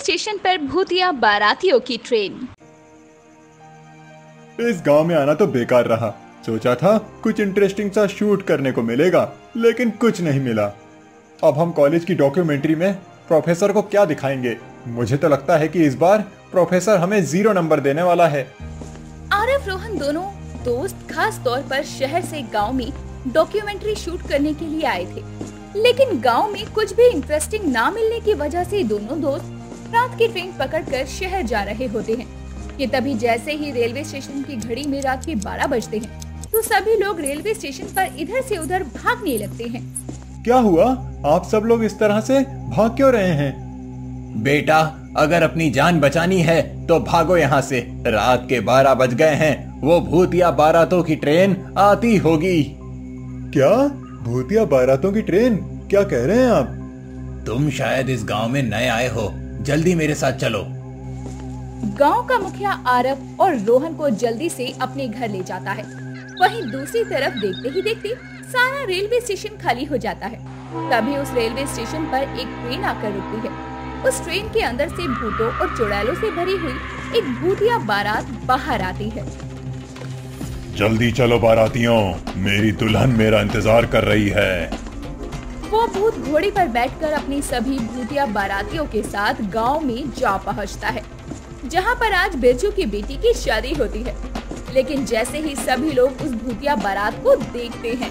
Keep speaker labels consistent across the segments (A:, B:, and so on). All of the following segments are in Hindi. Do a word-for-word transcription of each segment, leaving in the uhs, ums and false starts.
A: स्टेशन पर भूतिया बारातियों की ट्रेन।
B: इस गांव में आना तो बेकार रहा। सोचा था कुछ इंटरेस्टिंग सा शूट करने को मिलेगा, लेकिन कुछ नहीं मिला। अब हम कॉलेज की डॉक्यूमेंट्री में प्रोफेसर को क्या दिखाएंगे? मुझे तो लगता है कि इस बार प्रोफेसर हमें जीरो नंबर देने वाला है।
A: आरव रोहन दोनों दोस्त खास तौर पर शहर से गांव में डॉक्यूमेंट्री शूट करने के लिए आए थे, लेकिन गांव में कुछ भी इंटरेस्टिंग ना मिलने की वजह से दोनों दोस्त रात की ट्रेन पकड़कर शहर जा रहे होते हैं कि तभी जैसे ही रेलवे स्टेशन की घड़ी में रात के बारह बजते हैं तो सभी लोग रेलवे स्टेशन पर इधर से उधर भागने लगते हैं।
B: क्या हुआ? आप सब लोग इस तरह से भाग क्यों रहे हैं?
C: बेटा, अगर अपनी जान बचानी है तो भागो यहाँ से। रात के बारह बज गए हैं, वो भूतिया बारातों की ट्रेन आती होगी।
B: क्या? भूतिया बारातों की ट्रेन? क्या कह रहे हैं आप?
C: तुम शायद इस गांव में नए आए हो, जल्दी मेरे साथ चलो।
A: गांव का मुखिया आरव और रोहन को जल्दी से अपने घर ले जाता है। वहीं दूसरी तरफ देखते ही देखते सारा रेलवे स्टेशन खाली हो जाता है। तभी उस रेलवे स्टेशन पर एक ट्रेन आकर रुकती है। उस ट्रेन के अंदर से भूतों और चुड़ैलों से भरी हुई एक भूतिया बारात बाहर आती है।
B: जल्दी चलो बारातियों, मेरी दुल्हन मेरा इंतजार कर रही है।
A: वो भूत घोड़े पर बैठकर अपनी सभी भूतिया बारातियों के साथ गांव में जा पहुंचता है, जहां पर आज बिरजू की बेटी की शादी होती है। लेकिन जैसे ही सभी लोग उस भूतिया बारात को देखते हैं,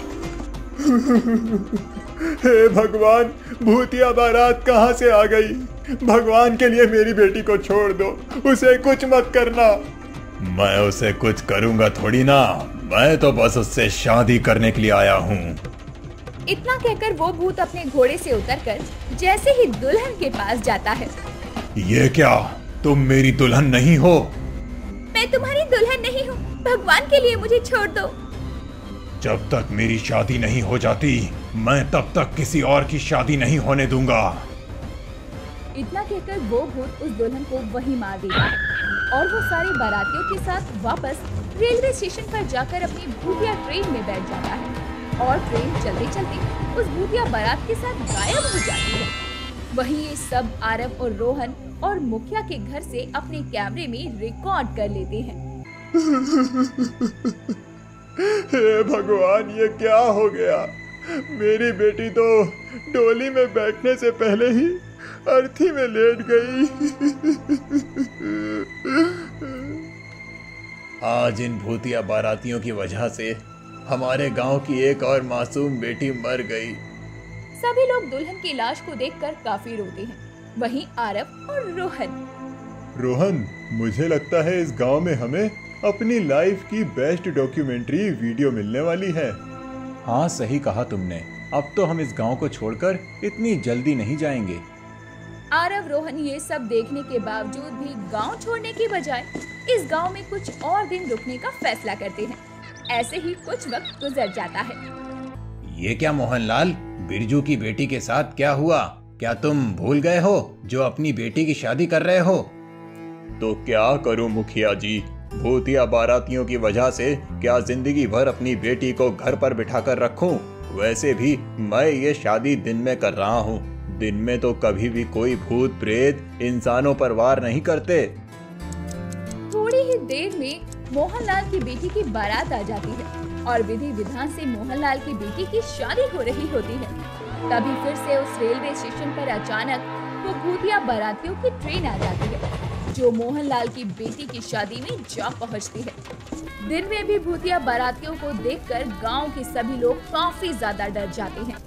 B: हे भगवान, भूतिया बारात कहां से आ गई? भगवान के लिए मेरी बेटी को छोड़ दो, उसे कुछ मत करना।
C: मैं उसे कुछ करूंगा थोड़ी ना, मैं तो बस उससे शादी करने के लिए आया हूँ।
A: इतना कहकर वो भूत अपने घोड़े से उतरकर जैसे ही दुल्हन के पास जाता है।
C: ये क्या? तुम मेरी दुल्हन नहीं हो?
A: मैं तुम्हारी दुल्हन नहीं हूँ, भगवान के लिए मुझे छोड़ दो।
C: जब तक मेरी शादी नहीं हो जाती, मैं तब तक किसी और की शादी नहीं होने दूंगा।
A: इतना कहकर वो भूत उस दुल्हन को वहीं मार देता है और वो सारे बारातियों के साथ वापस रेलवे स्टेशन पर जाकर अपनी भूतिया ट्रेन में बैठ जाता है और ट्रेन चलते चलते उस भूतिया बारात के साथ गायब हो जाती है। वहीं ये सब आरव और रोहन और मुखिया के घर से अपने कैमरे में रिकॉर्ड कर लेते हैं।
B: हे भगवान, ये क्या हो गया? मेरी बेटी तो डोली में बैठने से पहले ही अर्थी में लेट गई।
C: आज इन भूतिया बारातियों की वजह से हमारे गांव की एक और मासूम बेटी मर गई।
A: सभी लोग दुल्हन की लाश को देखकर काफी रोते हैं। वहीं आरव और रोहन
B: रोहन, मुझे लगता है इस गांव में हमें अपनी लाइफ की बेस्ट डॉक्यूमेंट्री वीडियो मिलने वाली है।
C: हाँ, सही कहा तुमने। अब तो हम इस गांव को छोड़कर इतनी जल्दी नहीं जाएंगे।
A: आरव रोहन ये सब देखने के बावजूद भी गांव छोड़ने की बजाय इस गांव में कुछ और दिन रुकने का फैसला करते हैं। ऐसे ही कुछ वक्त गुजर जाता है।
C: ये क्या मोहनलाल, बिरजू की बेटी के साथ क्या हुआ? क्या तुम भूल गए हो जो अपनी बेटी की शादी कर रहे हो?
B: तो क्या करूं मुखिया जी, भूतिया बारातियों की वजह से क्या जिंदगी भर अपनी बेटी को घर पर बिठाकर रखूं? वैसे भी मैं ये शादी दिन में कर रहा हूँ। दिन में तो कभी भी कोई भूत प्रेत इंसानों पर वार नहीं करते।
A: थोड़ी ही देर में मोहनलाल की बेटी की बारात आ जाती है और विधि विधान से मोहनलाल की बेटी की शादी हो रही होती है। तभी फिर से उस रेलवे स्टेशन पर अचानक वो भूतिया बारातियों की ट्रेन आ जाती है, जो मोहनलाल की बेटी की शादी में जा पहुंचती है। दिन में भी भूतिया बारातियों को देखकर गांव के सभी लोग काफी ज्यादा डर जाते हैं।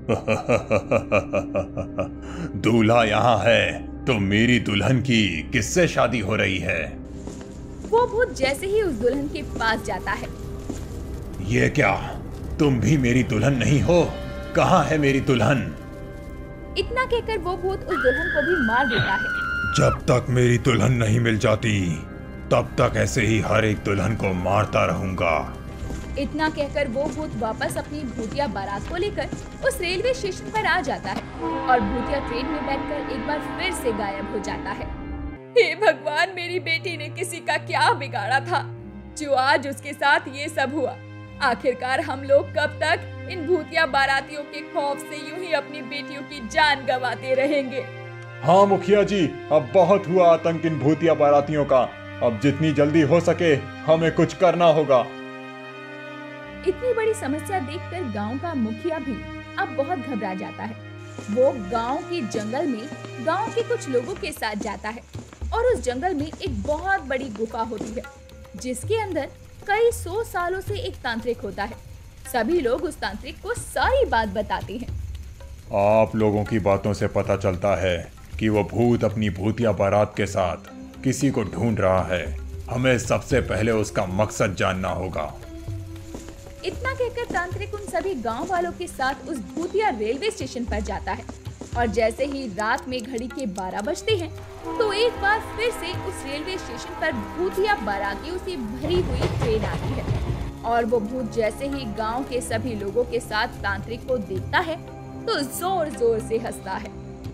C: दूल्हा यहाँ है, तो मेरी दुल्हन की किससे शादी हो रही है?
A: वो भूत जैसे ही उस दुल्हन के पास जाता है।
C: ये क्या? तुम भी मेरी दुल्हन नहीं हो? कहाँ है मेरी दुल्हन?
A: इतना कहकर वो भूत उस दुल्हन को भी मार देता है।
C: जब तक मेरी दुल्हन नहीं मिल जाती, तब तक ऐसे ही हर एक दुल्हन को मारता रहूंगा।
A: इतना कहकर वो भूत वापस अपनी भूतिया बारात को लेकर उस रेलवे स्टेशन पर आ जाता है और भूतिया ट्रेन में बैठकर एक बार फिर से गायब हो जाता है। हे भगवान, मेरी बेटी ने किसी का क्या बिगाड़ा था जो आज उसके साथ ये सब हुआ? आखिरकार हम लोग कब तक इन भूतिया बारातियों के खौफ से यूं ही अपनी बेटियों की जान गंवाते रहेंगे?
B: हाँ मुखिया जी, अब बहुत हुआ आतंक इन भूतिया बारातियों का। अब जितनी जल्दी हो सके हमें कुछ करना होगा।
A: इतनी बड़ी समस्या देखकर गांव का मुखिया भी अब बहुत घबरा जाता है। वो गांव के जंगल में गांव के कुछ लोगों के साथ जाता है और उस जंगल में एक बहुत बड़ी गुफा होती है, जिसके अंदर कई सौ सालों से एक तांत्रिक होता है। सभी लोग उस तांत्रिक को सारी बात बताते हैं।
B: आप लोगों की बातों से पता चलता है कि वो भूत अपनी भूतिया बारात के साथ किसी को ढूंढ रहा है। हमें सबसे पहले उसका मकसद जानना होगा।
A: इतना कहकर तांत्रिक उन सभी गांव वालों के साथ उस भूतिया रेलवे स्टेशन पर जाता है और जैसे ही रात में घड़ी के बारह बजते हैं तो एक बार फिर से उस रेलवे स्टेशन पर भूतिया बारातियों से भरी हुई ट्रेन आती है और वो भूत जैसे ही गांव के सभी लोगों के साथ तांत्रिक को देखता है तो जोर जोर से हंसता है।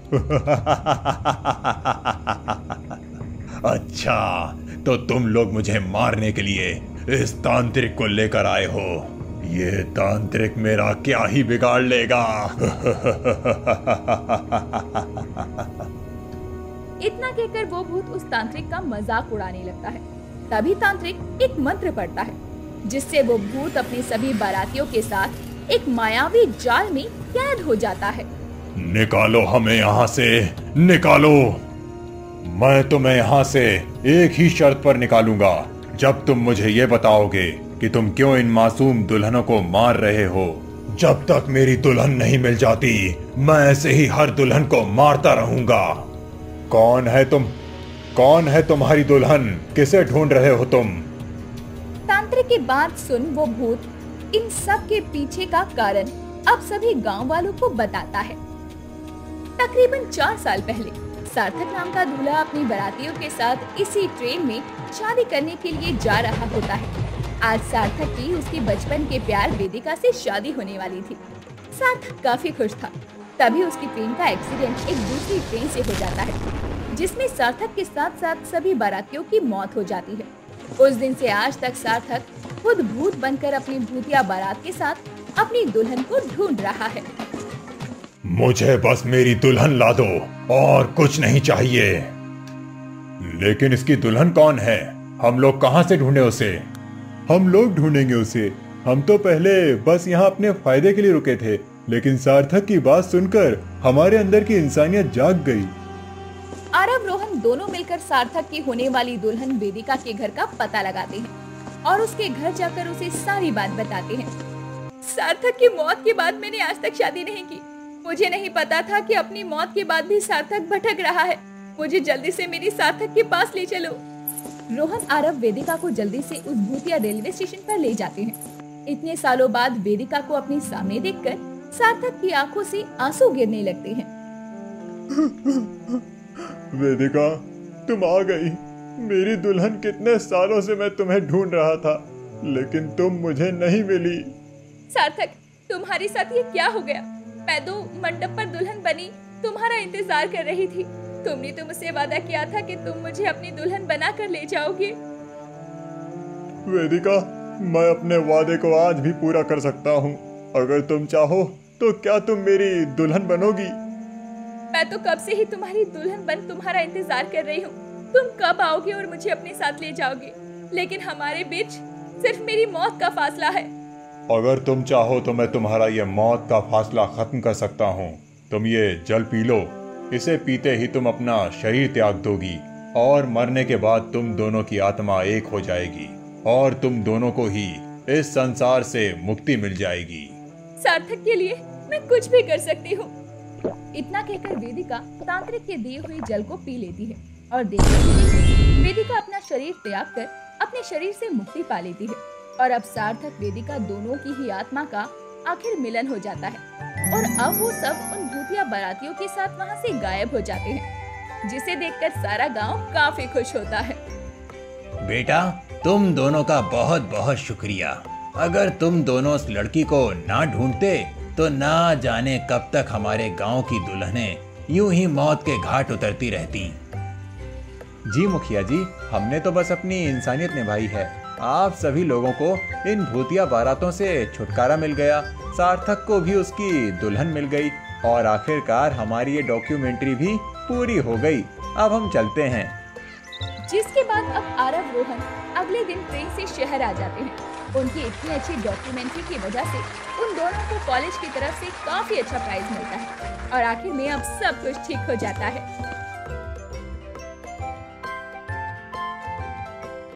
B: अच्छा, तो तुम लोग मुझे मारने के लिए इस तांत्रिक को लेकर आए हो। ये तांत्रिक मेरा क्या ही बिगाड़ लेगा।
A: इतना कहकर वो भूत उस तांत्रिक का मजाक उड़ाने लगता है। तभी तांत्रिक एक मंत्र पढ़ता है जिससे वो भूत अपने सभी बारातियों के साथ एक मायावी जाल में कैद हो जाता है।
B: निकालो हमें यहाँ से, निकालो। मैं तुम्हें यहाँ से एक ही शर्त पर निकालूंगा, जब तुम मुझे ये बताओगे कि तुम क्यों इन मासूम दुल्हनों को मार रहे हो। जब तक मेरी दुल्हन नहीं मिल जाती मैं ऐसे ही हर दुल्हन को मारता रहूंगा। कौन है तुम? कौन है तुम्हारी दुल्हन? किसे ढूंढ रहे हो तुम?
A: तांत्रिक की बात सुन वो भूत इन सब के पीछे का कारण अब सभी गांव वालों को बताता है। तकरीबन चार साल पहले सार्थक नाम का दूल्हा अपनी बारातियों के साथ इसी ट्रेन में शादी करने के लिए जा रहा होता है। आज सार्थक की उसकी बचपन के प्यार वेदिका से शादी होने वाली थी। सार्थक काफी खुश था। तभी उसकी ट्रेन का एक्सीडेंट एक दूसरी ट्रेन से हो जाता है, जिसमें सार्थक के साथ साथ सभी बारातियों की मौत हो जाती है। उस दिन से आज तक सार्थक खुद भूत बनकर अपनी भूतिया बारात के साथ अपनी दुल्हन को ढूंढ रहा है।
B: मुझे बस मेरी दुल्हन ला दो और कुछ नहीं चाहिए। लेकिन इसकी दुल्हन कौन है? हम लोग कहाँ से ढूंढे उसे? हम लोग ढूंढेंगे उसे। हम तो पहले बस यहाँ अपने फायदे के लिए रुके थे, लेकिन सार्थक की बात सुनकर हमारे अंदर की इंसानियत जाग गई।
A: आरव रोहन दोनों मिलकर सार्थक की होने वाली दुल्हन वेदिका के घर का पता लगाते हैं और उसके घर जाकर उसे सारी बात बताते हैं। सार्थक की मौत के बाद मैंने आज तक शादी नहीं की। मुझे नहीं पता था कि अपनी मौत के बाद भी सार्थक भटक रहा है। मुझे जल्दी से मेरी सार्थक के पास ले चलो। रोहन आरव वेदिका को जल्दी से उस भूतिया रेलवे स्टेशन पर ले जाते हैं। इतने सालों बाद वेदिका को अपने सामने देखकर सार्थक की आंखों से आंसू गिरने लगते हैं।
B: वेदिका, तुम आ गई। मेरी दुल्हन कितने सालों से मैं तुम्हें ढूंढ रहा था, लेकिन तुम मुझे नहीं मिली।
A: सार्थक, तुम्हारे साथ ये क्या हो गया? मैं तो मंडप पर दुल्हन बनी तुम्हारा इंतजार कर रही थी। तुमने तो मुझसे वादा किया था कि तुम मुझे अपनी दुल्हन बना कर ले जाओगे।
B: वेदिका, मैं अपने वादे को आज भी पूरा कर सकता हूँ। अगर तुम चाहो तो क्या तुम मेरी दुल्हन बनोगी?
A: मैं तो कब से ही तुम्हारी दुल्हन बन तुम्हारा इंतजार कर रही हूँ। तुम कब आओगे और मुझे अपने साथ ले जाओगे? लेकिन हमारे बीच सिर्फ मेरी मौत का फासला है।
B: अगर तुम चाहो तो मैं तुम्हारा ये मौत का फासला खत्म कर सकता हूँ। तुम ये जल पी लो। इसे पीते ही तुम अपना शरीर त्याग दोगी और मरने के बाद तुम दोनों की आत्मा एक हो जाएगी और तुम दोनों को ही इस संसार से मुक्ति मिल जाएगी।
A: सार्थक के लिए मैं कुछ भी कर सकती हूँ। इतना कहकर वेदिका तांत्रिक के दिए हुए जल को पी लेती है और देखते ही वेदिका अपना शरीर त्याग कर अपने शरीर से मुक्ति पा लेती है और अब सार्थक वेदिका दोनों की ही आत्मा का आखिर मिलन हो जाता है और अब वो सब उन भूतिया बारातियों के साथ वहाँ से गायब हो जाते हैं, जिसे देखकर सारा गांव काफी खुश होता है।
C: बेटा, तुम दोनों का बहुत बहुत शुक्रिया। अगर तुम दोनों उस लड़की को ना ढूंढते तो ना जाने कब तक हमारे गांव की दुल्हनें यूं ही मौत के घाट उतरती रहती।
B: जी मुखिया जी, हमने तो बस अपनी इंसानियत निभाई है। आप सभी लोगों को इन भूतिया बारातों से छुटकारा मिल गया, सार्थक को भी उसकी दुल्हन मिल गई और आखिरकार हमारी ये डॉक्यूमेंट्री भी पूरी हो गई, अब हम चलते हैं।
A: जिसके बाद अब आरव रोहन अगले दिन ट्रेन से शहर आ जाते हैं। उनकी इतनी अच्छी डॉक्यूमेंट्री की वजह से उन दोनों को कॉलेज की तरफ से काफी अच्छा प्राइज मिलता है और आखिर में अब सब कुछ ठीक हो जाता है।